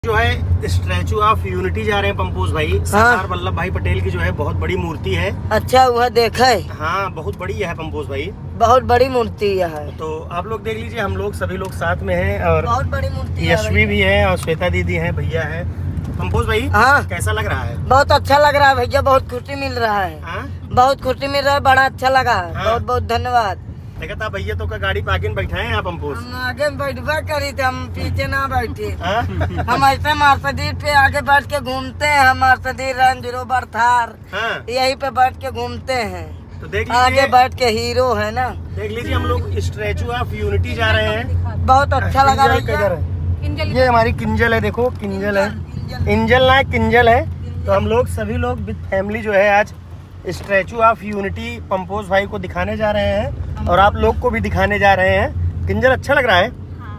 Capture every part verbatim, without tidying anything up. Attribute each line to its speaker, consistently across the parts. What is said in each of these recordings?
Speaker 1: जो है statue of unity जा रहे हैं पंपोज भाई। सरदार वल्लभ भाई पटेल की जो है बहुत बड़ी मूर्ति है।
Speaker 2: अच्छा वह देखा है?
Speaker 1: हाँ बहुत बड़ी है पंपोज भाई,
Speaker 2: बहुत बड़ी मूर्ति है।
Speaker 1: तो आप लोग देख लीजिए, हम लोग सभी लोग साथ में हैं और
Speaker 2: बहुत बड़ी मूर्ति
Speaker 1: यशवी भी है और श्वेता दीदी है, भैया है। पंपोज भाई
Speaker 2: हाँ
Speaker 1: कैसा लग रहा है?
Speaker 2: बहुत अच्छा लग रहा है भैया, बहुत खुशी मिल रहा है।
Speaker 1: हाँ? बहुत
Speaker 2: खुशी मिल रहा है, बड़ा अच्छा लगा है।
Speaker 1: हाँ?
Speaker 2: बहुत बहुत धन्यवाद।
Speaker 1: देखा था भैया तो का गाड़ी पार्किंग में बैठा है आप पंपोज।
Speaker 2: हम आगे बैठवा करी थे, हम पीछे ना बैठे।
Speaker 1: हाँ?
Speaker 2: हम ऐसे मर्सिडीज पे आगे बैठ के घूमते हैं, हम मर्सिडीज रेंज रोवर थार
Speaker 1: हाँ?
Speaker 2: यही पे बैठ के घूमते हैं।
Speaker 1: तो देख
Speaker 2: आगे
Speaker 1: लीजिए,
Speaker 2: बैठ के हीरो है ना।
Speaker 1: देख लीजिए हम लोग स्टैचू ऑफ यूनिटी जा रहे हैं।
Speaker 2: बहुत अच्छा लगा
Speaker 1: किंजल किधर
Speaker 2: भैया।
Speaker 1: है? ये हमारी किंजल है, देखो किंजल है, इंजल ना किंजल है। तो हम लोग सभी लोग विद फैमिली जो है आज स्टैचू ऑफ यूनिटी पंपोज भाई को दिखाने जा रहे हैं और आप लोग को भी दिखाने जा रहे हैं। किंजल अच्छा लग रहा है?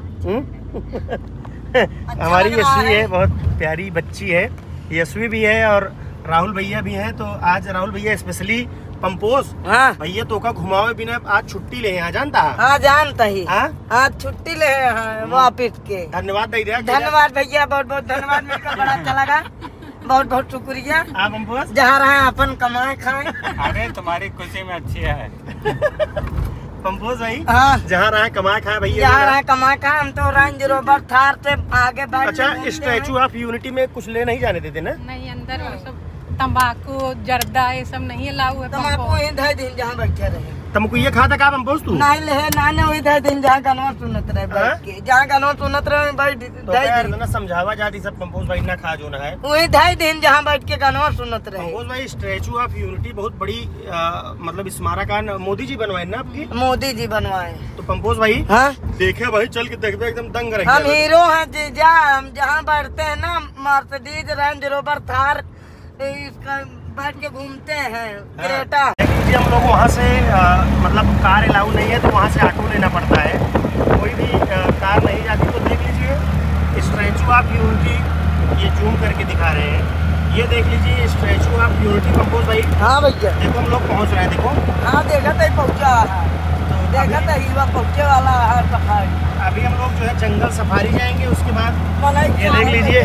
Speaker 2: अच्छा
Speaker 1: हमारी
Speaker 2: लग रहा
Speaker 1: यशवी
Speaker 2: है।
Speaker 1: है, बहुत प्यारी बच्ची है। यशवी भी है और राहुल भैया भी हैं। तो आज राहुल भैया स्पेशली पंपोज
Speaker 2: हाँ
Speaker 1: भैया तो का घुमावे बिना आज छुट्टी ले यहाँ, जानता है?
Speaker 2: हाँ जानता ही।
Speaker 1: हाँ?
Speaker 2: आज छुट्टी ले हैं वापिस के।
Speaker 1: धन्यवाद भैया,
Speaker 2: धन्यवाद भैया, बहुत बहुत धन्यवाद, मिलकर बड़ा अच्छा लगा। बहुत बहुत शुक्रिया।
Speaker 1: आप पंपोज
Speaker 2: जहाँ रहे अपन कमाए खाए।
Speaker 3: अरे तुम्हारी खुशी में अच्छी है
Speaker 1: पंपोज भाई।
Speaker 2: हाँ
Speaker 1: जहाँ रहे कमाए खाए भैया।
Speaker 2: जहाँ रहे कमाए खाए, हम तो रेंज रोवर थार से आगे बैठ।
Speaker 1: अच्छा स्टैचू ऑफ यूनिटी में कुछ ले नहीं जाने देते ना?
Speaker 4: नहीं, अंदर वो सब तंबाकू जर्दा ये सब नहीं अलाउ है।
Speaker 2: तम्बाकू ही धर दिन जहाँ बैठे रहे।
Speaker 1: तुमको ये खाता का पंपोज तू?
Speaker 2: नहीं ले ना ना वही धर दिन जहाँ गनवा सुनत रहे बैठ के, जहाँ गनवा सुनत रहे बैठ
Speaker 1: तो यार ना समझावा जाती सब पंपोज भाई ना खा जो ना है।
Speaker 2: वही ढाई दिन जहाँ बैठ के गनवा सुनत रहे।
Speaker 1: पंपोज भाई स्टैचू ऑफ यूनिटी बहुत बड़ी आ, मतलब स्मारक मोदी जी बनवाए ना आपकी?
Speaker 2: मोदी जी बनवाए।
Speaker 1: तो पंपोज भाई
Speaker 2: हाँ
Speaker 1: देखे भाई, चल के देखते एकदम दंग रह
Speaker 2: हम
Speaker 1: गया।
Speaker 2: हीरो हैं जी, जा हम जहाँ बैठते हैं ना मर्सिडीज रेंज रोवर थार इसका बैठ के घूमते हैं। क्रेटा
Speaker 1: हम लोग वहाँ से आ, मतलब कार अलाउ नहीं है तो वहाँ से ऑटो लेना पड़ता है। कोई भी आ, कार नहीं जाती। तो देख लीजिए स्टैचू ऑफ यूनिटी, ये जूम करके दिखा रहे हैं। ये देख लीजिए स्टैचू ऑफ यूनिटी पंपोज भाई।
Speaker 2: हाँ भैया
Speaker 1: देखो हम लोग पहुँच रहे हैं, देखो।
Speaker 2: हाँ देखा था पहुँचा है, देखा था हीवा पहुँचे वाला है सफारी।
Speaker 1: अभी हम लोग जो है जंगल सफारी जाएंगे, उसके बाद
Speaker 2: मलाई
Speaker 1: ये देख लीजिए।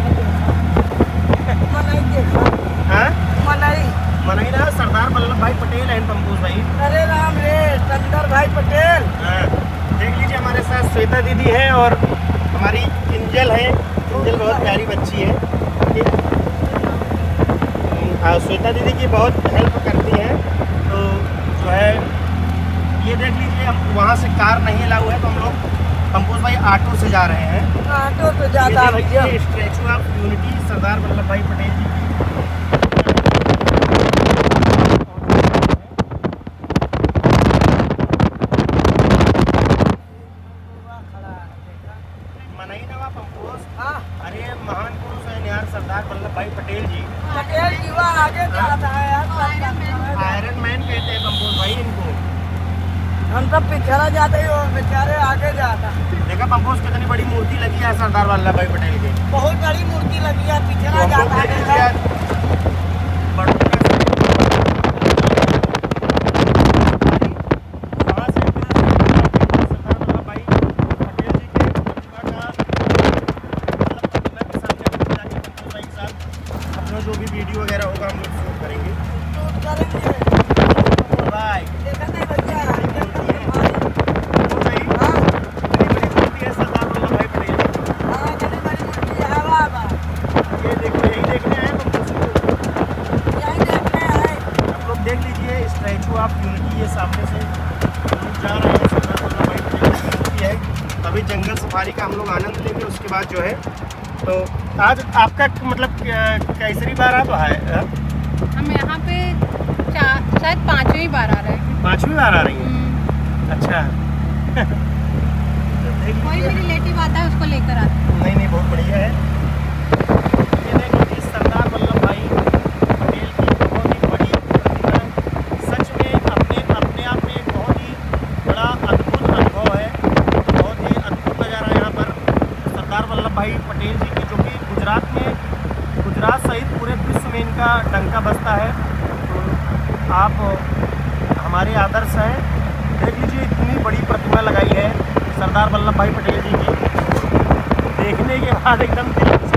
Speaker 2: मलाई देखा
Speaker 1: हाँ
Speaker 2: मलाई।
Speaker 1: मनाई ना सरदार वल्लभ भाई पटेल है पंपोज भाई।
Speaker 2: अरे राम रे सरदार भाई पटेल।
Speaker 1: हाँ, देख लीजिए हमारे साथ श्वेता दीदी है और हमारी किंजल है। किंजल बहुत प्यारी बच्ची है। हाँ, श्वेता दीदी की बहुत हेल्प करती है। तो जो है ये देख लीजिए, हम वहाँ से कार नहीं अलाउ है तो हम लोग पंपोज भाई ऑटो से जा रहे हैं।
Speaker 2: ऑटो तो ज्यादा भैया।
Speaker 1: Statue of unity Sardar Vallabh Bhai Patel जी की।
Speaker 2: हाँ
Speaker 1: अरे महान पुरुष है यार सरदार वल्लभ भाई पटेल जी।
Speaker 2: पटेल युवा आगे जाता है यार।
Speaker 1: आयरन मैन कहते हैं पंपोज भाई इनको।
Speaker 2: हम सब पिछड़ा जाते हैं, वो बेचारे आगे जाता।
Speaker 1: देखा पंपोज कितनी बड़ी मूर्ति लगी है सरदार वल्लभ भाई पटेल की।
Speaker 2: बहुत बड़ी मूर्ति लगी है, पिछड़ा
Speaker 1: तो
Speaker 2: जाता है।
Speaker 1: जो भी वीडियो वगैरह होगा हम लोग शूट करेंगे।
Speaker 2: शूट करेंगे।
Speaker 1: बाय।
Speaker 2: देखा नहीं भैया?
Speaker 1: हाँ बड़ी बड़ी मूर्ति है सरदार वल्लभ भाई पटेल की।
Speaker 2: हाँ बड़ी बड़ी मूर्ति है। वाह वाह,
Speaker 1: ये देखो, यही देखने आए पंपोज।
Speaker 2: यही देखने आए।
Speaker 1: आप लोग देख लीजिए स्टैचू ऑफ यूनिटी, ये सामने से हम लोग जा रहे हैं। सरदार वल्लभ भाई पटेल की मूर्ति है। अभी जंगल सफारी का हम लोग आनंद लेंगे, उसके बाद जो है तो आज आपका मतलब कैसरी बार आ तो है?
Speaker 4: हम यहाँ पे चार शायद पांचवी बार आ रहे हैं।
Speaker 1: पांचवी बार आ रही है? अच्छा
Speaker 4: कोई भी रिलेटिव आता है उसको लेकर आते हैं।
Speaker 1: नहीं नहीं बहुत बढ़िया है। ये देख लीजिए सरदार वल्लभ भाई पटेल की बहुत ही बड़ी प्रतिमा। सच में अपने अपने आप में एक बहुत ही बड़ा अद्भुत अनुभव है। बहुत ही अद्भुत नज़ारा यहाँ पर सरदार वल्लभ भाई पटेल जी की, जो कि गुजरात में गुजरात सहित पूरे विश्व में इनका डंका बजता है। तो आप हमारे आदर्श हैं। देख लीजिए इतनी बड़ी प्रतिमा लगाई है सरदार वल्लभ भाई पटेल जी की। देखने के बाद एकदम दिल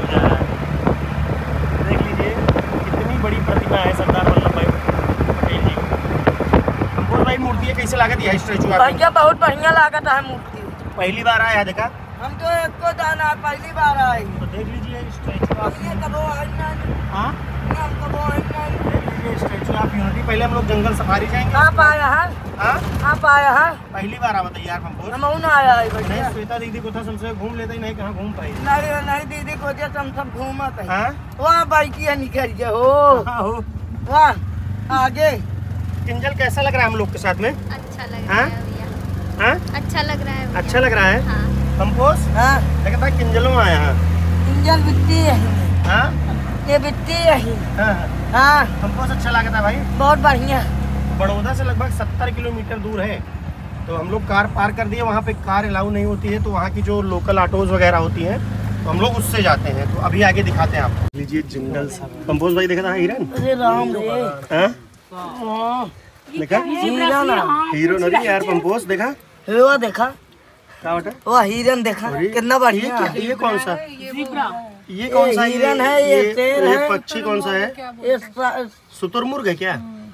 Speaker 1: बड़ी प्रतिमा है सरदार वल्लभ भाई पटेल जी की। कंपोज भाई मूर्ति है कैसे लागत है स्टैचू आपको?
Speaker 2: भैया बहुत बढ़िया लागत है मूर्ति।
Speaker 1: पहली बार आया देखा?
Speaker 2: हम तो एक को दाना पहली बार आए।
Speaker 1: तो देख लीजिए स्टैचू आप।
Speaker 2: ये कबो है ना?
Speaker 1: हाँ
Speaker 2: हम कबो है ना?
Speaker 1: देख लीजिए स्टैचू आप यूनिटी। पहले हम लोग जंगल सफारी जाएंगे।
Speaker 2: आप आया है?
Speaker 1: हाँ
Speaker 2: आप आया है?
Speaker 1: पहली बार आवा यार कंपोज।
Speaker 2: हम उन आया है
Speaker 1: नहीं
Speaker 2: भैया।
Speaker 1: श्वेता दीदी को था सबसे घूम लेते ही नहीं कहाँ घूम पाई।
Speaker 2: नहीं नहीं दीदी को जो तुम सब घूमत है।
Speaker 1: हाँ
Speaker 2: वाह बाइकिया निकल गया हो।
Speaker 1: हाँ हो।
Speaker 2: वाह आगे
Speaker 1: किंजल कैसा लग रहा है हम लोग के साथ में?
Speaker 4: अच्छा लग
Speaker 1: हाँ?
Speaker 4: रहा है भैया।
Speaker 1: हाँ
Speaker 4: अच्छा लग रहा है भैया।
Speaker 1: अच्छा लग रहा है।
Speaker 4: हाँ।
Speaker 1: कंपोज
Speaker 2: हाँ
Speaker 1: लगता है किंजलों में आया है।
Speaker 2: इंजन बिट्टी है।
Speaker 1: हाँ
Speaker 2: ये बिट्टी है।
Speaker 1: हाँ
Speaker 2: हाँ
Speaker 1: कंपोज अच्छा लगता है भाई।
Speaker 2: बहुत बढ़िया।
Speaker 1: बड़ौदा से लगभग सत्तर किलोमीटर दूर है। तो हम लोग कार पार्क कर दिए। वहाँ पे कार अलाउ नहीं होती है, तो वहाँ की जो लोकल ऑटोज वगैरह होती हैं तो हम लोग उससे जाते हैं। तो अभी आगे दिखाते हैं आपको। लीजिए जंगल सा। कंपोज भाई देखा था हिरन?
Speaker 2: अरे राम रे।
Speaker 1: हाँ
Speaker 2: हाँ,
Speaker 1: देखा
Speaker 2: हिरन है।
Speaker 1: हीरो नरी यार। कंपोज देखा?
Speaker 2: वो देखा?
Speaker 1: क्या बेटा?
Speaker 2: वो हिरन देखा?
Speaker 1: अरे,
Speaker 2: कितना
Speaker 1: ये
Speaker 2: बढ़िया।
Speaker 1: क्या- ये कौन सा?
Speaker 2: ये
Speaker 1: ये कौन सा
Speaker 2: हिरन है, ये शेर
Speaker 1: ये
Speaker 2: है।
Speaker 1: पक्षी कौन सा है?
Speaker 2: ये सा-
Speaker 1: शुतुरमुर्ग है क्या?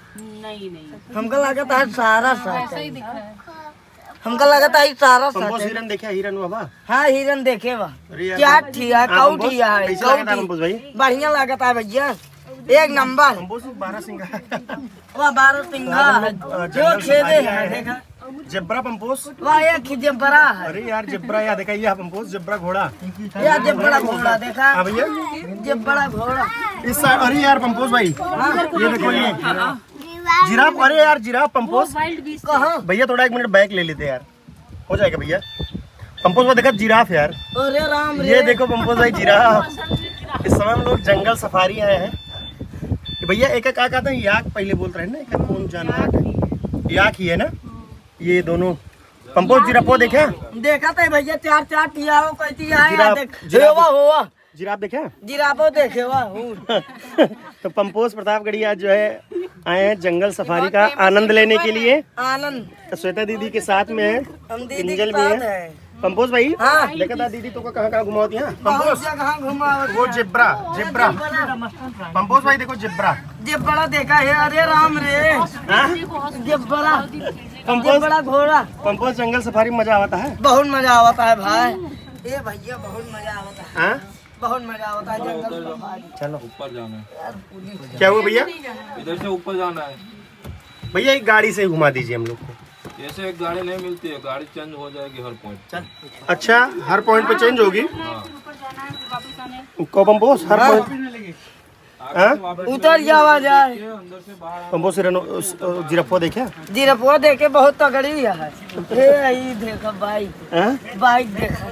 Speaker 2: हमको लगता है सारा साथ
Speaker 4: ऐसा ही दिख रहा है।
Speaker 2: हमको लगता है सारा
Speaker 1: कंपोज
Speaker 2: साथ
Speaker 1: हिरन देखा? हिरन बाबा?
Speaker 2: हाँ हिरन देखे बा।
Speaker 1: अरे यार,
Speaker 2: क्या ठिया
Speaker 1: हाँ,
Speaker 2: कौ
Speaker 1: कंपोज,
Speaker 2: ठिया है
Speaker 1: कैसा
Speaker 2: कौ
Speaker 1: लगा था कंपोज भाई?
Speaker 2: बढ़िया लगता है भैया एक नंबर।
Speaker 1: कंपोज बारह सिंह
Speaker 2: वह बारह सिंघा है जो खेदे है देखा?
Speaker 1: जेब्रा पंपोज।
Speaker 2: वह एक ही जबरा है।
Speaker 1: अरे यार जेब्रा याद देखा? ये पंपोज जेब्रा घोड़ा।
Speaker 2: या जबड़ा घोड़ा देखा?
Speaker 1: हाँ भैया
Speaker 2: जबड़ा घोड़ा।
Speaker 1: इस साइड। अरे यार पंपोज भाई ये देखो ये जिराफ। अरे यार जिराफ पंपोज
Speaker 2: कहाँ?
Speaker 1: भैया थोड़ा एक मिनट बैक ले लेते यार, हो जाएगा भैया। पंपोज भाई देखा जिराफ यार?
Speaker 2: अरे राम रे।
Speaker 1: ये देखो पंपोज भाई जिराफ। इस समय हम लोग जंगल सफारी आए हैं। भैया एक एक क्या कहते हैं? याक पहले बोल रहे हैं ना। एक एक कौन जानवर? याक ही है ना ये दोनों। पंपोज जिराफो देखे?
Speaker 2: देखा था भैया चार चार ठिया हो कैसी है
Speaker 1: जिराफ-
Speaker 2: देख
Speaker 1: जिराफ-
Speaker 2: हुआ हुआ
Speaker 1: जिराफ देखे?
Speaker 2: जिराफो देखे वाह।
Speaker 1: तो पंपोज प्रतापगढ़ी आज जो है आए हैं जंगल सफारी का आनंद लेने के लिए।
Speaker 2: आनंद
Speaker 1: तो श्वेता दीदी के साथ में है,
Speaker 2: हम दीदी
Speaker 1: किंजल
Speaker 2: के
Speaker 1: भी
Speaker 2: साथ
Speaker 1: है।
Speaker 2: है।
Speaker 1: पंपोज भाई
Speaker 2: हाँ।
Speaker 1: लेकर था दीदी तो को कहाँ कहाँ घुमाती हैं?
Speaker 2: बहुत
Speaker 1: पंपोज
Speaker 2: जगह घुमा
Speaker 1: वो जेब्रा जेब्रा। पंपोज भाई देखो जेब्रा।
Speaker 2: जबड़ा देखा है। अरे राम रे।
Speaker 1: हाँ?
Speaker 2: जबड़ा
Speaker 1: पंपोज
Speaker 2: जबड़ा घोड़ा।
Speaker 1: पंपोज जंगल सफारी में मजा आता है।
Speaker 2: बहुत मजा आता है भाई। ये भैया बहुत मजा आता है।
Speaker 1: हाँ
Speaker 2: बहुत मजा आता है जंगल सफारी।
Speaker 1: चलो
Speaker 5: ऊपर जाना है।
Speaker 1: क्या हुआ भैया?
Speaker 5: इधर से ऊपर जाना है।
Speaker 1: भैया एक गाड़ी से घुमा दीजिए हम लोग को।
Speaker 5: जैसे एक गाड़ी नहीं मिलती है, गाड़ी चेंज हो जाएगी हर पॉइंट।
Speaker 1: चल अच्छा हर पॉइंट पे चेंज होगी?
Speaker 5: हाँ।
Speaker 1: को पंपोज हर पॉइंट। हाँ?
Speaker 2: उतर जावा जाए।
Speaker 5: अंदर से बाहर
Speaker 1: पंपोज जिराफो देखे?
Speaker 2: जिरपुआ देखे बहुत तगड़ी है। ये आई देखा बाइक
Speaker 1: हाँ?
Speaker 2: बाइक देखा।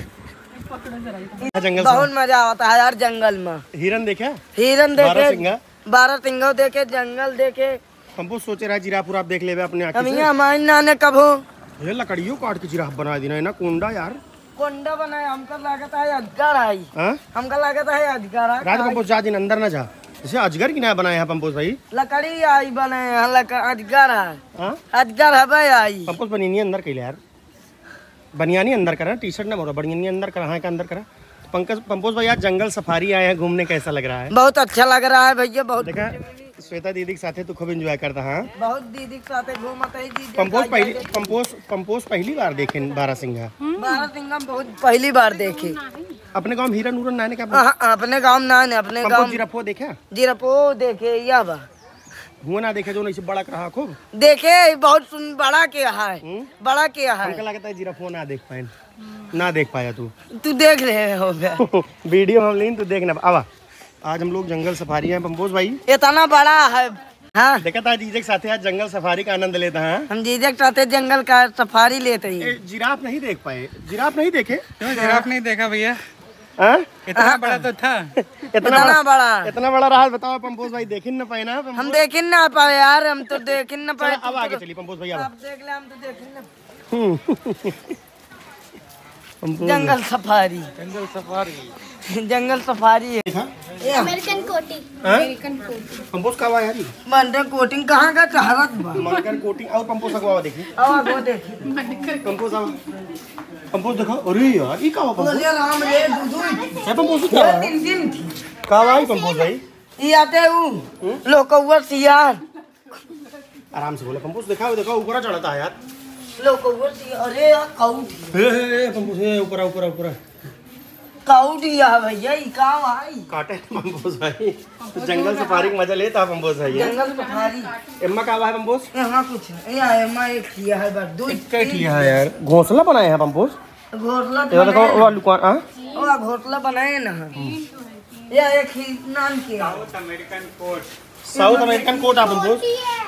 Speaker 1: हाँ। जंगल
Speaker 2: बहुत मजा आता है यार जंगल में।
Speaker 1: हिरन देखे?
Speaker 2: हिरन
Speaker 1: बारह
Speaker 2: देखे
Speaker 1: सिंघा?
Speaker 2: बारह सिंघो देखे जंगल देखे।
Speaker 1: पंपोज सोचे रहा जिराफ आप देख ले अपने आँखों से।
Speaker 2: अमिया हमारे नाने कभो
Speaker 1: ये लकड़ियों काट के जिराफ बना देना है ना कोंडा यार।
Speaker 2: कोंडा बनाया हमको लगता है अजगर आई।
Speaker 1: हाँ?
Speaker 2: हमको लगता है अजगर आई।
Speaker 1: राज पंपोज जा दिन अंदर ना जा। जैसे अजगर की ना बनाया है पंपोज भाई।
Speaker 2: लकड़ी आई बने हैं, लक- अजगर है।
Speaker 1: हाँ?
Speaker 2: अजगर है भाई आई।
Speaker 1: पंपोज बनियानी अंदर कैले यार। बनियानी अंदर करा, टी शर्ट ना बोलो, बनियानी अंदर करा। हाँ का अंदर करा। तो पंकज पंपोज भाई आज जंगल सफारी आए हैं घूमने, कैसा लग रहा है?
Speaker 2: बहुत अच्छा लग रहा है भैया। बहुत
Speaker 1: देखा श्वेता दीदी के साथ तो खूब एंजॉय करता। हाँ
Speaker 2: बहुत दीदी के साथ घूमत है जी।
Speaker 1: पंपोज पहली पंपोज पंपोज पहली बार देखे बारह सिंघा।
Speaker 2: बारह सिंघम बहुत पहली बार देखे।
Speaker 1: अपने गाँव में हिरन उरन नाने का
Speaker 2: हाँ, अपने गाँव ना ने अपने
Speaker 1: पंपोज
Speaker 2: गाँव
Speaker 1: जिराफो देखा?
Speaker 2: जिरपो देखे या बा
Speaker 1: हुआ ना देखे जो नहीं से बड़ा रहा खूब।
Speaker 2: देखे बहुत सुन बड़ा क्या है।
Speaker 1: हम्म?
Speaker 2: बड़ा क्या है।
Speaker 1: हमको लगता है जिराफो ना देख पाए ना देख पाया तू।
Speaker 2: तू देख रहे हो गया।
Speaker 1: वीडियो हम लें तो देखना। आवा आज हम लोग जंगल सफारी हैं पंपोज भाई।
Speaker 2: इतना बड़ा है। हाँ
Speaker 1: देखा था जीजे के साथ आज जंगल सफारी का आनंद लेता है।
Speaker 2: हम जीजे के साथ जंगल का सफारी लेते हैं।
Speaker 1: ए, जिराफ नहीं देख पाए। जिराफ नहीं देखे?
Speaker 3: क्यों जिराफ नहीं देखा भैया?
Speaker 1: हाँ?
Speaker 3: इतना बड़ा तो था।
Speaker 1: इतना
Speaker 2: इतना
Speaker 1: बड़ा
Speaker 2: बड़ा
Speaker 1: इतना बड़ा रहा बताओ पंपोज भाई। देख न पाए ना पंपोज?
Speaker 2: हम देख ना पाए यार। हम तो देख न पाए।
Speaker 1: चलो, अब आगे चलिए पंपोज भाई। अब
Speaker 2: आप देख ले हम तो देख न।
Speaker 1: पंपोज
Speaker 2: jungle safari
Speaker 3: jungle safari
Speaker 2: jungle safari है।
Speaker 4: American coati.
Speaker 1: हाँ?
Speaker 4: अमेरिकन कोटी।
Speaker 1: पंपोज का हुआ यार ये?
Speaker 2: मंडे कोटिंग कहाँ का चाहत बा।
Speaker 1: मनकर कोटिंग और पंपोज का हुआ देखिए।
Speaker 2: आवा गो देखी।
Speaker 1: पंपोज आओ। पंपोज देखो। अरे यार ये का हुआ पंपोज?
Speaker 2: बोले राम रे दूधू
Speaker 1: है पंपोज क्या हुआ?
Speaker 2: तीन दिन थी।
Speaker 1: का हुआ ये पंपोज भाई?
Speaker 2: ये आते हूँ लोग कौआ सियार
Speaker 1: आराम से बोलो पंपोस दिखाओ देखो ऊपर चढ़ता है यार
Speaker 2: लोग कौआ सियार अरे यार काउट
Speaker 1: हे हे पंपोस हे ऊपर ऊपर ऊपर
Speaker 2: काउट ही है भैया ये कहाँ भाई
Speaker 1: काटे पंपोस भाई तो जंगल सफारी का मजा लेता पंपोस भाई
Speaker 2: जंगल सफारी
Speaker 1: एम्मा का है पंपोस
Speaker 2: यहाँ कुछ है यहाँ एम्मा एक किया है बस दो
Speaker 1: किया है यार घोंसला बनाया है पंपोस
Speaker 2: घोसला
Speaker 1: ये देखो वो दुकान हां
Speaker 2: वो घोसला बनाए ना ये एक ही नाम किया
Speaker 3: American coati
Speaker 1: South American coati आप पंपोस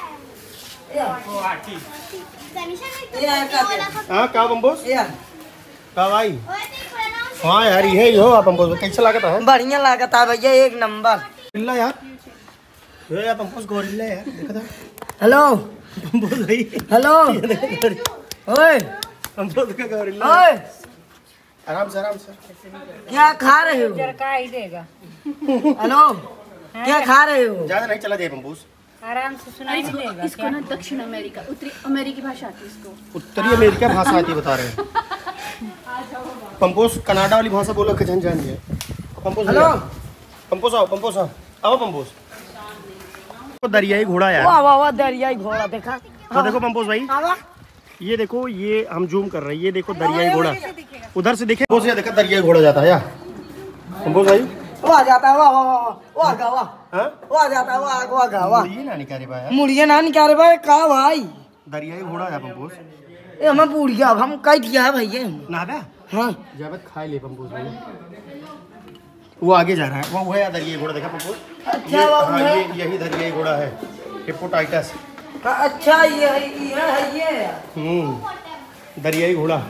Speaker 2: ये का
Speaker 1: हां का पंपोस
Speaker 2: ये
Speaker 1: का भाई हाँ यार ये ही हो आप पंपोस कैसा लागत है
Speaker 2: बढ़िया लागत है भैया एक नंबर
Speaker 1: गोरिल्ला यार ये यार पंपोस गोरिल्ला यार देखो तो
Speaker 2: हेलो
Speaker 1: पंपोस भाई
Speaker 2: हेलो ओए
Speaker 1: पंपोस का गोरिल्ला
Speaker 2: ओए
Speaker 1: आराम से आराम से
Speaker 2: क्या खा रहे हो
Speaker 4: का ही देगा
Speaker 2: हेलो क्या खा रहे हो
Speaker 1: ज्यादा नहीं चला जाए पंपोस
Speaker 4: आराम से सुनाई नहीं देगा
Speaker 6: इसको ना दक्षिण अमेरिका उत्तरी अमेरिकी भाषा आती है इसको
Speaker 1: उत्तरी अमेरिका भाषा आती है बता रहे हैं पंपोस कनाडा वाली भाषा बोलो कि जान जानिए पंपोस
Speaker 2: हेलो
Speaker 1: पंपोस आओ पंपोस आओ आओ पंपोस तो दरियाई घोड़ा यार
Speaker 2: वाह वाह वाह दरियाई घोड़ा देखा
Speaker 1: तो देखो पंपोस भाई
Speaker 2: आवा
Speaker 1: ये देखो ये हम जूम कर रहे हैं ये देखो दरियाई घोड़ा उधर से देखे पंपोस ये देखा दरियाई घोड़ा जाता है यार पंपोस भाई
Speaker 2: वो आ जाता है वाह वाह वाह वो आ गा वाह
Speaker 1: हाँ
Speaker 2: वो आ जाता है वो आ वो आ गा वाह
Speaker 1: ये ना निकाले भाई यार
Speaker 2: मुड़िया ना निकाले भाई का भाई
Speaker 1: दरियाई घोड़ा है पंपोस
Speaker 2: ये हमें बुढ़िया अब हम कह दिया है भैया
Speaker 1: ना बे
Speaker 2: हाँ
Speaker 1: जावत खा ले पंपोस भाई वो आगे जा रहा है वो वो है दरियाई घोड़ा देखा पंपोस
Speaker 2: अच्छा
Speaker 1: ये
Speaker 2: वो
Speaker 1: हाँ
Speaker 2: है
Speaker 1: ये यही दरियाई घोड़ा है हिप्पोटाइटस
Speaker 2: हाँ, अच्छा ये है ये है ये
Speaker 1: हम्म दरियाई घोड़ा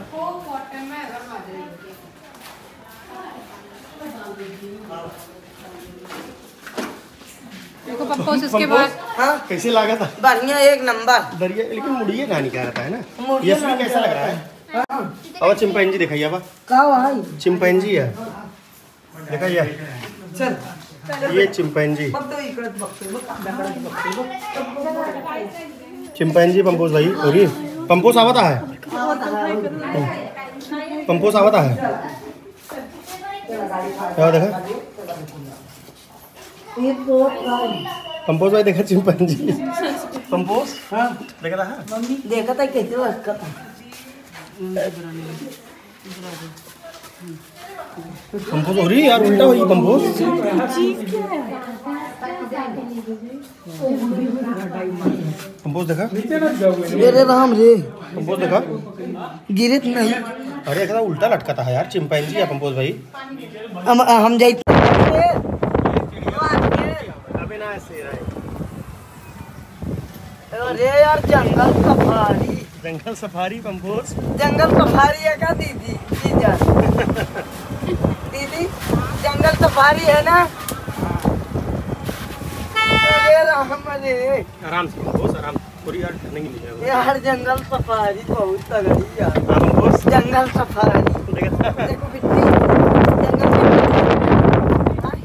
Speaker 4: देखो पंपोस उसके बाद
Speaker 2: हाँ
Speaker 1: कैसे लगा था
Speaker 2: बढ़िया एक नंबर
Speaker 1: दरिया लेकिन मुड़िए कहानी क्या रहता है ना
Speaker 2: मुड़िए
Speaker 1: ये इसमें कैसा लग रहा है अब चिंपैंजी दिखाइए अब
Speaker 2: का भाई
Speaker 1: चिंपैंजी है दिखाइए
Speaker 2: चल
Speaker 1: ये चिंपैंजी
Speaker 2: अब तो इकड़त बक्से बक्से
Speaker 1: चिंपैंजी पंपोस भाई होगी पंपोस आवता है पंपोस आवता है क्या देखा
Speaker 2: ये बहुत भाई
Speaker 1: पंपोस भाई देखा चिंपैंजी पंपोस
Speaker 2: हाँ
Speaker 1: देखा था हाँ?
Speaker 2: देखा था कैसे लगता था
Speaker 1: पंपोस हो रही यार उल्टा हुई पंपोस पंपोस देखा
Speaker 2: अरे राम रे
Speaker 1: पंपोस देखा
Speaker 2: गिरत नहीं
Speaker 1: अरे एकदम उल्टा लटका था यार चिंपैंजी है पंपोस भाई
Speaker 2: हम हम जाते
Speaker 1: अबे ना ऐसे रहा
Speaker 2: अरे यार जंगल सफारी
Speaker 1: जंगल सफारी पंपोस
Speaker 2: जंगल सफारी है क्या दीदी जीजा दीदी जंगल सफारी है ना अरे राम रे
Speaker 1: आराम से पंपोस आराम पूरी यार नहीं मिलेगा
Speaker 2: यार जंगल सफारी बहुत तगड़ी यार
Speaker 1: हाँ पंपोस
Speaker 2: जंगल सफारी
Speaker 1: देखा
Speaker 2: देखो बिट्टी जंगल सफारी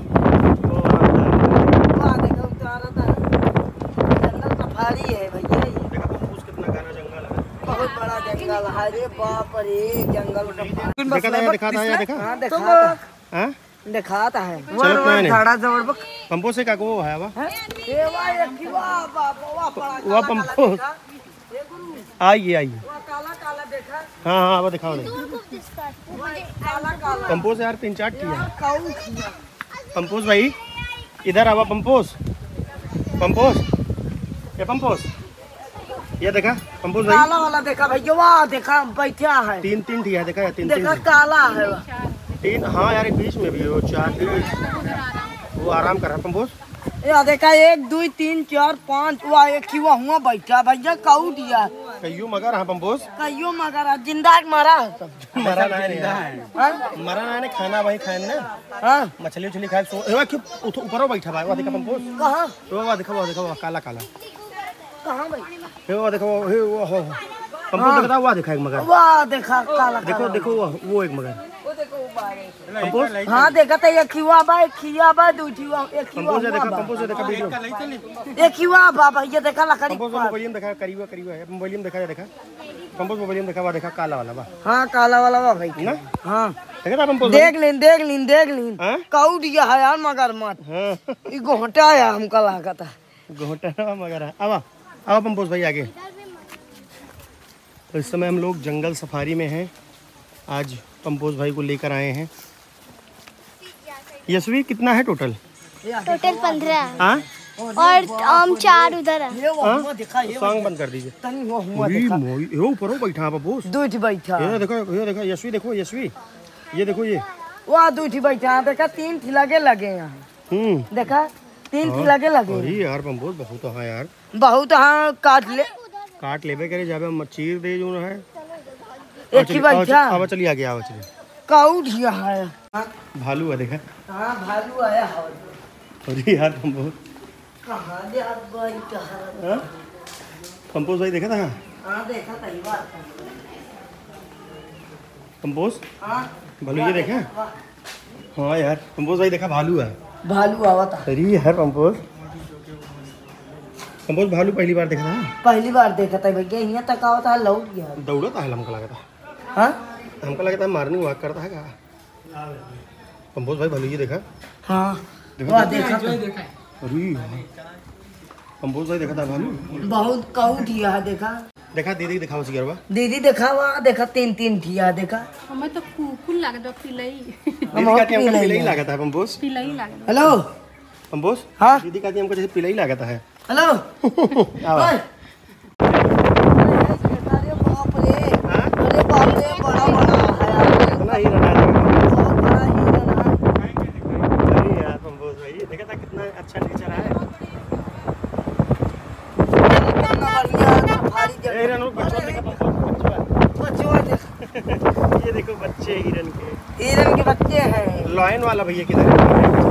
Speaker 2: वाह देखो उतारा था जंगल सफारी है भैया ये
Speaker 1: देखा पंपोस कितना घना जंगल है
Speaker 2: बहुत बड़ा जंगल है रे बाप रे जंगल सफारी
Speaker 1: देखा था या देखा था या देखा
Speaker 2: हाँ देखा था
Speaker 1: हाँ
Speaker 2: दिखाता है
Speaker 1: चलो क्या है
Speaker 2: झाड़ा जवड़ बक
Speaker 1: पंपोस से का को है वा
Speaker 2: ए वाह ये की वाह बाप वाह बड़ा
Speaker 1: वाह पंपोस आइए आइए
Speaker 2: वाह काला काला देखा
Speaker 1: हाँ हाँ अब दिखाओ देखो
Speaker 2: वाह काला काला
Speaker 1: पंपोस यार तीन चार किया
Speaker 2: काऊ किया
Speaker 1: पंपोस भाई इधर आवा पंपोस पंपोस ये पंपोस ये देखा पंपोस भाई
Speaker 2: काला वाला देखा भैया वाह देखा बैठा है
Speaker 1: तीन तीन ठिया देखा या तीन तीन
Speaker 2: देखा
Speaker 1: ठिया।
Speaker 2: काला है वाह।
Speaker 1: तीन हाँ यार एक बीच में भी हो चार भी वो आराम कर रहा है पंपोस
Speaker 2: ये देखा एक दो तीन चार पाँच वाह एक ही हुआ हुआ बैठा भैया काऊ दिया
Speaker 1: कहियो मगर हाँ पंपोस
Speaker 2: कहियो मगर आज जिंदा मरा है सब
Speaker 1: मरा ना है
Speaker 2: हाँ
Speaker 1: मरा ना है खाना भाई खाए ना
Speaker 2: हाँ
Speaker 1: मछली उछली खाए सो एवा क्यों उठ- ऊपर बैठा भाई वो देखा पंपोस
Speaker 2: कहाँ
Speaker 1: वो वो देखा वो देखा वो काला काला
Speaker 2: कहाँ भाई
Speaker 1: हे वो देखो वो हे वो हो पंपोस देखा वो देखा एक मगर
Speaker 2: वाह देखा काला
Speaker 1: देखो देखो वो वो एक मगर
Speaker 2: वो देखो वो बाहर
Speaker 1: पंपोस
Speaker 2: हाँ देखा था एक खिवा बा एक खिया बा दो खिवा एक खिवा
Speaker 1: पंपोस ने देखा
Speaker 2: बा
Speaker 1: पंपोस ने देखा वीडियो
Speaker 2: एक खिवा बा भैया देखा लकड़ी
Speaker 1: पंपोस मोबाइल में देखा करीब करीब है मोबाइल में देखा देखा पंपोस मोबाइल में देखा वो देखा काला वाला बा
Speaker 2: हाँ काला वाला बा भाई
Speaker 1: ना
Speaker 2: हाँ
Speaker 1: देखा था पंपोज
Speaker 2: देख लीन देख लीन देख लीन
Speaker 1: हाँ?
Speaker 2: काऊ दिया है यार मगर मत
Speaker 1: हाँ
Speaker 2: ये घोटा है हमका लागा था
Speaker 1: घोटा मगर अब अब पंपोज भाई आगे। तो इस समय हम लोग जंगल सफारी में हैं। आज पंपोज भाई को लेकर आए हैं। यशवी कितना है टोटल?
Speaker 7: टोटल पंद्रह
Speaker 1: हाँ
Speaker 7: और आम चार उधर है।
Speaker 2: ये वो हुआ दिखा ये
Speaker 1: सॉन्ग बंद कर दीजिए।
Speaker 2: तनी वो हुआ
Speaker 1: अरे
Speaker 2: दिखा
Speaker 1: मोई ये ऊपर हो बैठा पंपोज।
Speaker 2: दूध बैठा
Speaker 1: ये देखो ये देखो यशवी देखो यशवी ये देखो ये
Speaker 2: वहाँ दूध बैठा देखा तीन थी लगे लगे यहाँ
Speaker 1: हम्म
Speaker 2: देखा तीन थी लगे लगे
Speaker 1: अरे यार पंपोज बहुत हाँ यार
Speaker 2: बहुत हाँ काट ले
Speaker 1: काट लेबे करे जाबे मचीर दे जो है।
Speaker 2: एक ही बैठा
Speaker 1: आवा चलिए आगे आवा चलिए।
Speaker 2: काऊ दिया है
Speaker 1: भालू है देखा।
Speaker 2: हाँ भालू आया है
Speaker 1: अरे यार पंपोज
Speaker 2: कहाँ दे आप भाई कहाँ
Speaker 1: हाँ? पंपोज भाई देखा था हाँ?
Speaker 2: हाँ देखा था ये बात
Speaker 1: पंपोज
Speaker 2: हाँ
Speaker 1: भालू ये देखा। हाँ यार पंपोज भाई देखा भालू है।
Speaker 2: भालू आवा था
Speaker 1: अरे यार पंपोज पंपोज भालू पहली बार देखा था।
Speaker 2: पहली बार देखा था भैया यहाँ तक आवा था लौट गया
Speaker 1: दौड़ा था हमको लगा था
Speaker 2: हाँ
Speaker 1: हमको लगा था मॉर्निंग वॉक करता है क्या पंपोज भाई भालू ये देखा।
Speaker 2: हाँ
Speaker 1: देखा
Speaker 2: वहाँ
Speaker 1: था?
Speaker 2: देखा था
Speaker 1: अरे यार पंपोज भाई देखा था भालू।
Speaker 2: बहुत काऊ दिया है देखा
Speaker 1: देखा दीदी दिखाओ सिगरवा।
Speaker 2: दीदी देखा वहाँ देखा तीन तीन ठिया देखा
Speaker 4: हमें तो कुकुल लगे तो पिलई
Speaker 1: दीदी का हमको पिलई लगा था पंपोज।
Speaker 4: पिलई लगे
Speaker 2: हेलो
Speaker 1: पंपोज
Speaker 2: हाँ
Speaker 1: दीदी का हमको जैसे पिलई लगा था है।
Speaker 2: हेलो
Speaker 1: आवा।
Speaker 2: ओए। अरे बाप रे अरे बाप रे बड़ा बड़ा है यार
Speaker 1: इतना ही रहा था।
Speaker 2: बहुत बड़ा हिरन है
Speaker 1: अरे यार पंपोज भाई देखा था कितना अच्छा नेचर है।
Speaker 2: कितना बढ़िया है भारी
Speaker 1: ए,
Speaker 2: जगह
Speaker 1: हिरन बच्चा देखा पंपोज बच्चा।
Speaker 2: बच्चों देख
Speaker 1: ये देखो बच्चे हिरन के।
Speaker 2: हिरन के बच्चे हैं
Speaker 1: लॉयन वाला भैया किधर है?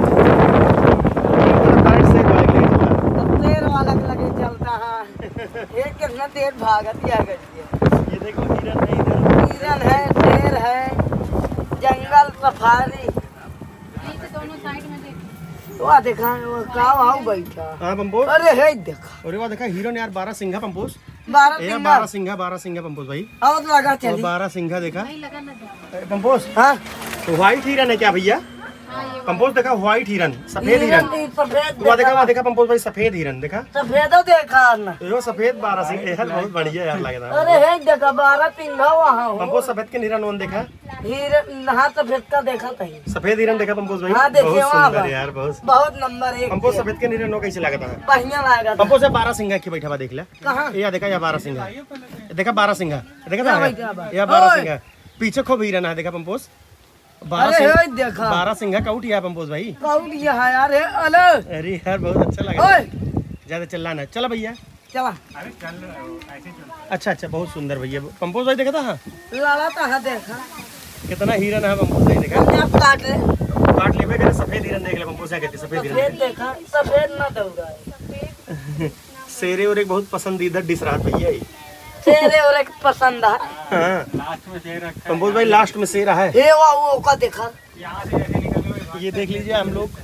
Speaker 1: से
Speaker 2: अब देर वाला के लगे चलता है ये कितना देर भागत या गई
Speaker 1: ये देखो हिरन है इधर।
Speaker 2: हिरन है शेर है जंगल सफारी
Speaker 4: नीचे दोनों साइड में देख
Speaker 2: वो देखा वो काव हाउ बैठा
Speaker 1: हाँ पंपोज।
Speaker 2: अरे है देखा
Speaker 1: अरे वाह देखा हिरन यार बारह सिंघा पंपोज।
Speaker 2: बारह
Speaker 1: ये
Speaker 2: दिन
Speaker 1: बारह सिंघा बारह सिंघा पंपोज भाई।
Speaker 2: और लगा
Speaker 1: और
Speaker 2: चली
Speaker 1: बारह सिंघा देखा
Speaker 4: नहीं लगा ना देख
Speaker 1: ए, पंपोज
Speaker 2: हाँ
Speaker 1: व्हाइट हिरन है क्या भैया?
Speaker 4: हाँ ये
Speaker 1: पंपोज देखा व्हाइट हिरन सफेद हिरन।
Speaker 2: हिरन सफेद
Speaker 1: वहाँ देखा वहाँ देखा पंपोज भाई सफेद हिरन देखा।
Speaker 2: सफेदो देखा ना
Speaker 1: ये सफेद बारह सिंह यार बहुत बढ़िया यार लगा था।
Speaker 2: अरे है देखा बारह पिंगा वहाँ हो
Speaker 1: पंपोज सफेद के हिरन वन देखा।
Speaker 2: हिरन हाँ सफेद का देखा था ही
Speaker 1: सफेद हिरन देखा पंपोज भाई।
Speaker 2: हाँ, देखे
Speaker 1: बहुत
Speaker 2: वहाँ
Speaker 1: सुंदर
Speaker 2: पर।
Speaker 1: यार बहुत।
Speaker 2: बहुत नंबर एक
Speaker 1: पंपोज
Speaker 2: पे।
Speaker 1: सफेद के हिरन कैसे लगा था?
Speaker 2: बढ़िया लगा था
Speaker 1: पंपोज से बारह सिंघा की बैठा हुआ देख लिया।
Speaker 2: कहाँ
Speaker 1: ये देखा या बारह सिंघा देखा बारह सिंघा देखा
Speaker 2: क्या
Speaker 1: था
Speaker 2: बैठा बा?
Speaker 1: या बारह
Speaker 2: ओए।
Speaker 1: सिंघा पीछे खूब हिरन है देखा पंपोज। बारह
Speaker 2: अरे
Speaker 1: सिंह
Speaker 2: है देखा
Speaker 1: बारह सिंघा का उठिया पंपोज भाई।
Speaker 2: कौन ये है यार है अलो
Speaker 1: अरे यार बहुत अच्छा लगा।
Speaker 2: ओए
Speaker 1: ज्यादा चिल्लाना चलो भैया।
Speaker 2: चला
Speaker 1: अच्छा अच्छा बहुत सुंदर भैया पंपोज भाई देखा था हाँ
Speaker 2: लाला तो है देखा
Speaker 1: कितना हिरन है पंपोज भाई देखा।
Speaker 2: हमने अब काट ले
Speaker 1: काट ले करे सफेद हिरन देख ले पंपोज क्या कहते सफेद
Speaker 2: सफेद
Speaker 1: हिरन।
Speaker 2: देखा सफेद ना दौड़ा है
Speaker 1: शेरे और एक बहुत पसंदीदा डिश रहा भैया ये।
Speaker 2: शेरे और एक पसंद है
Speaker 1: हाँ पंपोज भाई लास्ट में शेरा है।
Speaker 2: ये वो वो का देखा
Speaker 1: ये देख लीजिए हम लोग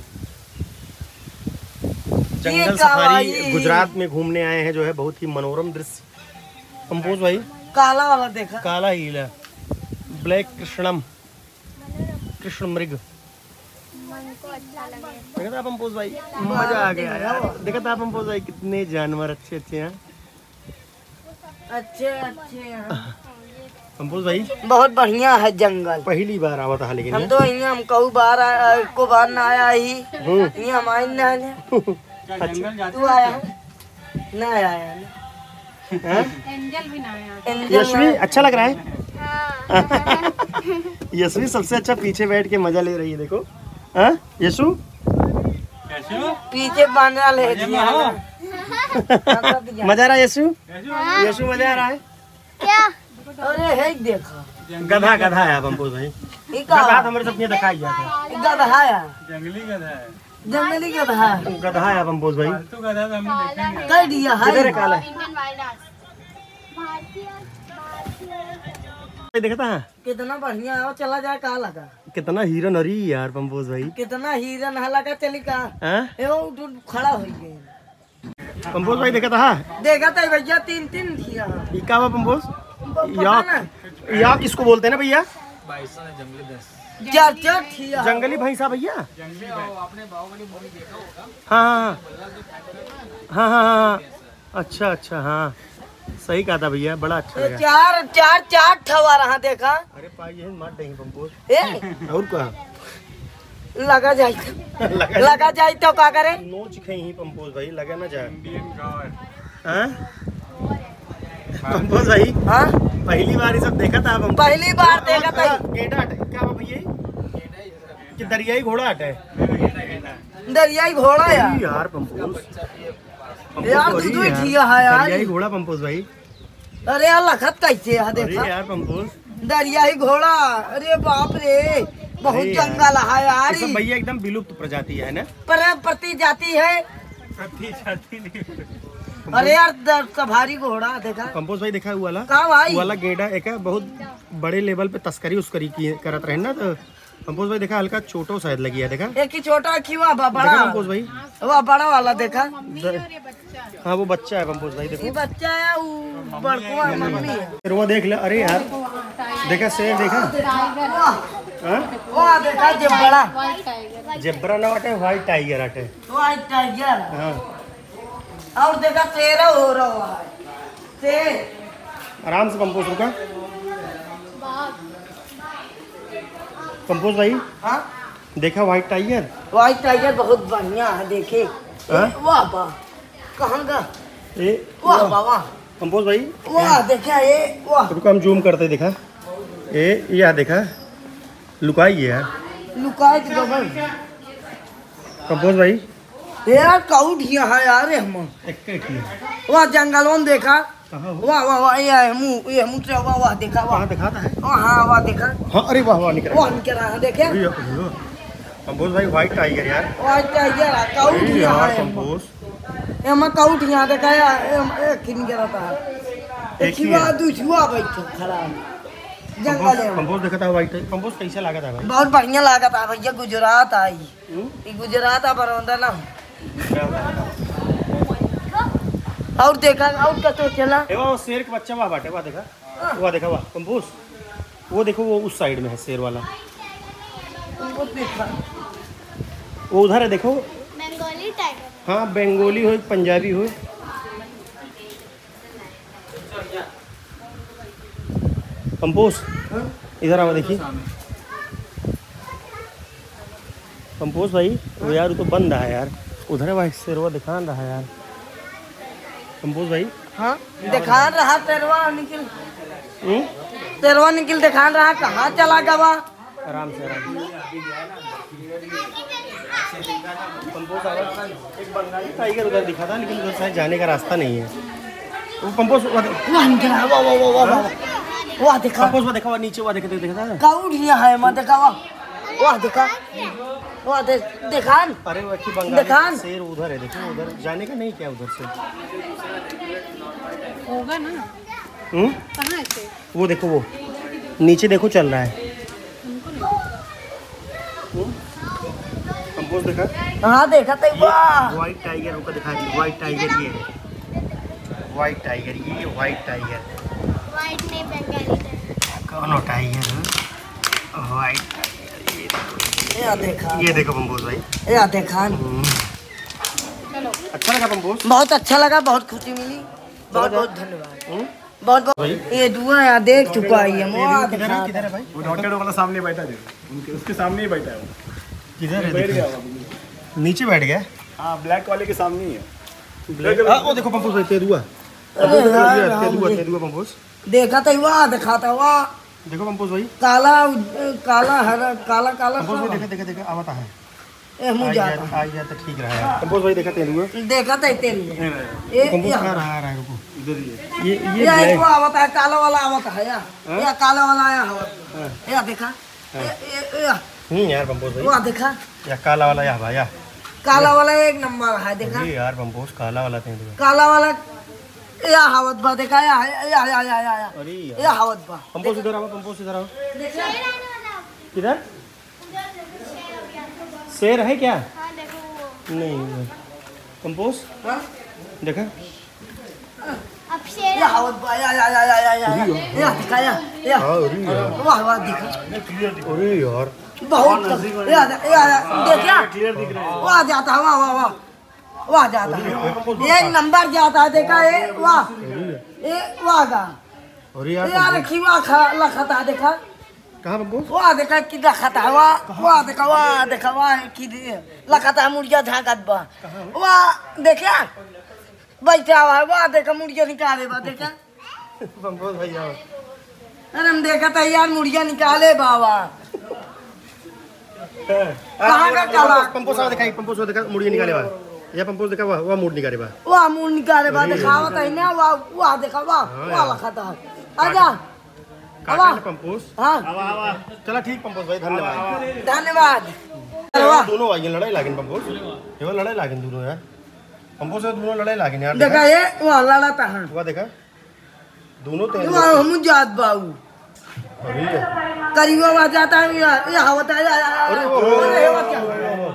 Speaker 2: ये
Speaker 1: जंगल
Speaker 2: कावाई।
Speaker 1: सफारी गुजरात में घूमने आए हैं जो है बहुत ही मनोरम दृश्य। पंपोज भाई
Speaker 2: काला वाला देखा
Speaker 1: काला हीला ब्लैक कृष्णम कृष्ण मृग देखा था पंपोज भाई मजा आ गया यार। देखा था पंपोज भाई कितने जानवर अच्छे अच्छे हैं।
Speaker 2: अच्छे अच्छे हैं
Speaker 1: पंपोज भाई
Speaker 2: बहुत बढ़िया है जंगल
Speaker 1: पहली बार आवा था लेकिन
Speaker 2: हम तो यहाँ हम कहू बार आया को बार ना आया ही
Speaker 1: हम्म।
Speaker 2: यहाँ हम आए ना आए। तू आया है? ना आया है ना।
Speaker 4: एंजल भी ना आया
Speaker 2: एंजल
Speaker 1: यशवी
Speaker 2: ना-
Speaker 1: अच्छा लग रहा है। यशवी सबसे अच्छा पीछे बैठ के मजा ले रही है देखो। हाँ यशु
Speaker 2: पीछे बांधा ले दिया है।
Speaker 1: मजा आ रहा है यशु यशु मजा आ रहा है।
Speaker 7: क्या
Speaker 2: अरे है देखा
Speaker 1: गधा गधा है पंपोज भाई।
Speaker 2: ये का
Speaker 1: गधा हमारे सबने दिखाई गया था।
Speaker 2: ये गधा है
Speaker 3: जंगली गधा है।
Speaker 2: जंगली गधा है
Speaker 1: गधा है पंपोज भाई।
Speaker 3: तो गधा तो हमने देखा नहीं।
Speaker 2: कह दिया
Speaker 1: किधर है
Speaker 2: है
Speaker 1: काला
Speaker 7: इंडियन वाइल्ड भारतीय
Speaker 1: देखा था
Speaker 2: कितना बढ़िया है वो चला जाए कहा लगा
Speaker 1: कितना हिरन हरी यार पंपोज भाई।
Speaker 2: कितना हिरन है लगा चली का
Speaker 1: हाँ
Speaker 2: ए वो उठ- उठ खड़ा हो गए
Speaker 1: पंपोज भाई देखा था
Speaker 2: देखा था भैया तीन तीन थिया
Speaker 1: ये क्या हुआ पंपोज?
Speaker 2: पता
Speaker 1: याक
Speaker 2: ना
Speaker 1: याक किसको बोलते हैं ना भैया?
Speaker 2: चार चार ठिया
Speaker 1: जंगली भैंसा भैया। हाँ हाँ हाँ हाँ हाँ अच्छा अच्छा हाँ सही कहा था भैया, बड़ा अच्छा लगा।
Speaker 2: चार चार चार ठवा रहा देखा।
Speaker 1: अरे पाई ये मार देंगे पंपोज।
Speaker 2: ए
Speaker 1: और क्या
Speaker 2: लगा जाए
Speaker 1: लगा
Speaker 2: लगा जाए तो क्या करे?
Speaker 1: नोच खाई ही पंपोज भाई, लगा ना जाए। हाँ पंपोज भाई
Speaker 2: हाँ
Speaker 1: पहली बार ये सब देखा था हम।
Speaker 2: पहली बार देखा था।
Speaker 1: गेंडा हट क्या भैया कि दरियाई घोड़ा हट है?
Speaker 2: दरियाई घोड़ा यार।
Speaker 1: यार पंपोज
Speaker 2: यार तू तो ठिया है यार।
Speaker 1: दरियाई घोड़ा पंपोज भाई।
Speaker 2: अरे यार लखत कैसे है
Speaker 1: अरे
Speaker 2: देखा।
Speaker 1: यार पंपोज
Speaker 2: दरियाई घोड़ा, अरे बाप रे बहुत
Speaker 1: अरे यार।
Speaker 2: जंगल है यार।
Speaker 1: ये सब भैया एकदम विलुप्त प्रजाति है ना।
Speaker 2: पर प्रति जाति है।
Speaker 3: प्रति जाति नहीं।
Speaker 2: अरे यार द- सवारी घोड़ा देखा।
Speaker 1: कंपोज भाई देखा हुआ वाला
Speaker 2: कहाँ भाई?
Speaker 1: वो वाला गेंडा एक है, बहुत बड़े लेवल पे तस्करी उसकरी की करत रहे ना, तो कंपोज भाई देखा हल्का छोटो शायद लगी है देखा।
Speaker 2: एक ही छोटा क्यों बा बड़ा?
Speaker 1: देखा कंपोज भाई
Speaker 2: वो बड़ा वाला देखा।
Speaker 1: हाँ वो बच्चा है कंपोज भाई
Speaker 2: ये
Speaker 1: देखो।
Speaker 2: बच्चा है वो बड़कुआ मम्मी है।
Speaker 1: फिर वो देख ले। अरे यार देखा शेर देखा। हाँ
Speaker 2: वो देखा जो बड़ा
Speaker 4: व्हाइट टाइगर।
Speaker 1: जेब्रा ना हटे, व्हाइट टाइगर हटे।
Speaker 2: White tiger.
Speaker 1: हाँ
Speaker 2: और देखा शेर हो रहा है शेर।
Speaker 1: आराम से कंपोज रुका। कंपोज भाई
Speaker 2: हाँ
Speaker 1: देखा व्हाइट टाइगर।
Speaker 2: व्हाइट टाइगर बहुत बढ़िया है देखे।
Speaker 1: हाँ?
Speaker 2: वाह वाह कहाँ का?
Speaker 1: ए
Speaker 2: वाह वाह वाह
Speaker 1: कंपोज भाई
Speaker 2: वाह देखा ये वाह
Speaker 1: रुको हम जूम करते देखा। ए यह देखा लुकाई है यार
Speaker 2: लुकाए के डबल।
Speaker 1: कंपोज भाई।
Speaker 2: यार काउट हिया है यार हम।
Speaker 1: एक एक ही है।
Speaker 2: वाह जंगलों में देखा।
Speaker 1: कहाँ हो?
Speaker 2: वाह वाह वाह ये मुंह ये मुंह से वाह वाह देखा वाह।
Speaker 1: वहाँ दिखाता है।
Speaker 2: वाह हाँ वाह देखा।
Speaker 1: हाँ अरे वाह वाह निकल
Speaker 2: वाह निकल रहा है देखे।
Speaker 1: कंपोज भाई व्हाइट टाइगर यार।
Speaker 2: व्हाइट टाइगर है, काउट
Speaker 1: अरे
Speaker 2: हिया
Speaker 1: यार
Speaker 2: है हम।
Speaker 1: कंपोज
Speaker 2: एमा काउट हिया देखा है एक ही निकल रहा है।
Speaker 1: एक
Speaker 2: एक
Speaker 1: ही
Speaker 2: हुआ
Speaker 1: है।
Speaker 2: दूसरा बैठो खड़ा है। जंगल है।
Speaker 1: कंपोज देखा था व्हाइट टाइगर। कंपोज कैसा लगा था भाई?
Speaker 2: बहुत बढ़िया लगा था भैया। गुजरात आई
Speaker 1: हम्म?
Speaker 2: ये गुजरात आ बरौदा ना। और देखा और कैसे चला।
Speaker 1: ए वो शेर का बच्चा वहाँ बाटे वहाँ देखा। वहाँ देखा वहाँ कंपोज वो देखो वो उस साइड में है शेर वाला।
Speaker 2: वो देखा
Speaker 1: वो उधर है देखो।
Speaker 7: बंगाली टाइगर।
Speaker 1: हाँ बंगाली हो पंजाबी हो। कंपोज इधर आओ देखिए। कंपोज भाई वो यार वो तो बंद है यार। उधर है भाई शेर वो दिखा रहा है यार। कंपोज भाई
Speaker 2: हाँ दिखा रहा तेरवा निकल
Speaker 1: हम्म?
Speaker 2: तेरवा निकल दिखा रहा कहाँ चला गवा।
Speaker 1: आराम से आराम से। कंपोज आ रहा। एक बंगाली टाइगर उधर दिखा था लेकिन उधर शायद जाने का रास्ता नहीं है। वो कंपोज
Speaker 2: वाह निकला वाह वाह वाह वाह वाह देखा।
Speaker 1: कंपोज वो देखा वो नीचे वो देखा देखा था।
Speaker 2: काउट हिया है मां देखा वाह वाह देखा वाह दे, देखा।
Speaker 1: अरे वो अच्छी बंगाली
Speaker 2: दिखान।
Speaker 1: शेर उधर है देखो। उधर जाने का नहीं क्या उधर से।
Speaker 4: होगा ना।
Speaker 1: हम्म
Speaker 4: कहाँ है से?
Speaker 1: वो देखो वो नीचे देखो चल रहा है। कंपोज देखा।
Speaker 2: हाँ देखा तो वाह
Speaker 1: व्हाइट टाइगर को दिखा दी। व्हाइट टाइगर ये व्हाइट टाइगर ये व्हाइट टाइगर।
Speaker 7: व्हाइट नहीं बंगाली टाइगर।
Speaker 1: कौन टाइगर व्हाइट टाइगर
Speaker 2: ये देखा
Speaker 1: ये देखो कंपोज भाई।
Speaker 2: ये देखा।
Speaker 1: अच्छा लगा कंपोज।
Speaker 2: बहुत अच्छा लगा, बहुत खुशी मिली। बहुत बहुत धन्यवाद।
Speaker 1: हम्म?
Speaker 2: बहुत बहुत ये दुआ यहाँ देख चुका है हम। वहाँ
Speaker 1: किधर
Speaker 2: देखा
Speaker 1: है किधर है भाई?
Speaker 3: वो डॉक्टर वाला सामने बैठा है, उनके उसके सामने ही बैठा है वो।
Speaker 1: किधर है
Speaker 3: बैठ गया
Speaker 1: देखो।
Speaker 3: वो।
Speaker 1: नीचे बैठ गया।
Speaker 3: हाँ ब्लैक वाले के सामने ही है।
Speaker 1: ब्लैक हाँ वो देखो कंपोज भाई तेदुआ।
Speaker 2: अरे यार,
Speaker 1: तेदुआ
Speaker 2: राम
Speaker 1: तेदुआ कंपोज
Speaker 2: देखा था वहाँ देखा था वहाँ
Speaker 1: देखो कंपोज भाई।
Speaker 2: काला काला हरा काला काला
Speaker 1: कंपोज भाई
Speaker 2: सा
Speaker 1: देखा देखा देखा आवता है।
Speaker 2: ए मुँह
Speaker 1: आई
Speaker 2: जाता
Speaker 1: जाता आई जाता ठीक रहा है। कंपोज भाई देखा तेदुआ।
Speaker 2: देखा था तेरे ये
Speaker 1: कंपोज
Speaker 2: ये
Speaker 1: कहाँ रहा रहा है रुको।
Speaker 3: इधर ही है।
Speaker 1: ये ये
Speaker 2: ये
Speaker 1: ब्लैक
Speaker 2: वो आवता है काला वाला आवता है या ये काला वाला आया हवा ये देखा ये ये
Speaker 1: हम्म यार कंपोज भाई।
Speaker 2: वो देखा
Speaker 1: या काला वाला या भाई या
Speaker 2: काला वाला एक नंबर है देखा।
Speaker 1: अरे यार कंपोज काला वाला तेदुआ।
Speaker 2: काला वाला या हवत बा देखा या या या या या
Speaker 1: अरे यार
Speaker 2: या हवत बा
Speaker 1: कंपोज इधर आओ। कंपोज इधर आओ।
Speaker 2: देखा
Speaker 1: किधर शेर है क्या?
Speaker 7: हाँ देखो वो।
Speaker 1: नहीं कंपोज
Speaker 2: हाँ?
Speaker 1: देखा।
Speaker 7: अब शेर
Speaker 2: या हवत बा या या या या या या या देखा या या
Speaker 1: हाँ अरे यार
Speaker 2: वाह वाह देखा
Speaker 1: अरे यार
Speaker 2: बहुत ये आ जा- ये आ जा- देखिए
Speaker 3: क्लियर दिख रहा है।
Speaker 2: वो आ जाता है वाह वाह वाह वाह जाता है ये नंबर जाता है देखा ये वाह ये वाह का
Speaker 8: और
Speaker 2: ये
Speaker 8: यार
Speaker 2: यार रखी वाह खा लखता है देखा
Speaker 8: कहाँ पंपोज
Speaker 2: वाह देखा कि लखता है वाह वाह देखा वाह देखा वाह कि लखता है मुड़िया झाकत बा वाह देखा बैठा हुआ है वाह देखा मुड़िया निकाले बा देखा
Speaker 8: पंपोज भाई आओ
Speaker 2: अरे हम देखा था यार मुड़िया निकाले बाबा कहाँ का काला
Speaker 8: पंपोज आओ दिखाई पंपोज आओ दिखा मुड़ी निकाले बा ये पंपोज दिखा वाह वाह मूड निकाले बा
Speaker 2: वाह मुंह निकाले बा दिखावत है ना वाह वाह देखा वाह वाह लखता है आजा
Speaker 8: काटे ने पंपोज
Speaker 2: हाँ
Speaker 8: चला ठीक पंपोज भाई धन्यवाद
Speaker 2: धन्यवाद
Speaker 8: अरे वाह दोनों आई लड़ाई लागेन पंपोज ये वाला लड़ाई लागेन दोनों यार पंपोज से दोनों लड़ाई लागेन यार
Speaker 2: देखा ये वाह लड़ाता है
Speaker 8: वाह देखा दोनों तो
Speaker 2: वाह हम जात बाबू
Speaker 8: अरे
Speaker 2: करीबा वाह जाता है यार ये हवा था यार
Speaker 8: अरे वो
Speaker 2: अरे ये क्या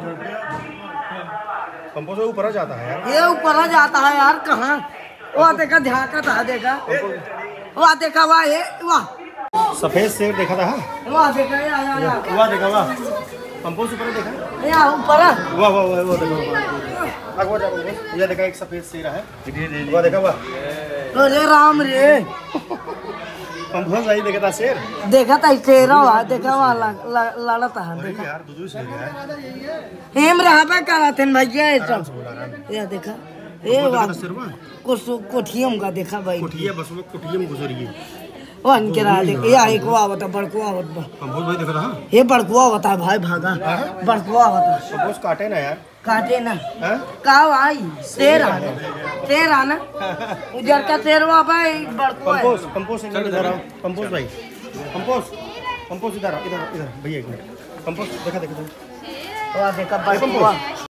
Speaker 8: पंपोज ऊपर जाता है यार
Speaker 2: ये ऊपर जाता है यार कहाँ वाह देखा ध्यान था देखा वाह देखा वाह ये वाह
Speaker 8: सफेद शेर देखा था
Speaker 2: वाह देखा या या या
Speaker 8: वाह देखा वाह पंपोज ऊपर देखा
Speaker 2: या ऊपर
Speaker 8: वाह वाह वाह वो देखा अगवा जा पंपोज ये देखा एक सफेद शेर है वाह देखा वाह
Speaker 2: अरे राम रे
Speaker 8: पंपोज भाई देखा था शेर
Speaker 2: देखा था शेरा हुआ देखा वहाँ लड़ता है
Speaker 8: अरे
Speaker 2: देखा
Speaker 8: यार दूधू शेर है
Speaker 2: हेम रहा पे करा थे भैया ये सब ये देखा ये वाह
Speaker 8: शेरवा
Speaker 2: कुछ कोठियम का देखा भाई
Speaker 8: कुटिया बस वो कुटिया में गुजर गई
Speaker 2: वो इनके रहा देख या एक हुआ बता बड़कुआ बता
Speaker 8: पंपोज भाई देख रहा
Speaker 2: ये बड़कुआ बता भाई भागा बड़कुआ बता
Speaker 8: पंपोज काटे ना यार
Speaker 2: काटे ना
Speaker 8: हैं
Speaker 2: का भाई शेर आना शेर आना उधर का शेर हुआ भाई बड़कुआ है।
Speaker 8: पंपोज पंपोज इधर इधर आओ पंपोज भाई पंपोज पंपोज इधर आओ इधर इधर भैया एक मिनट पंपोज देखा देखा
Speaker 2: वाह देखा बड़कुआ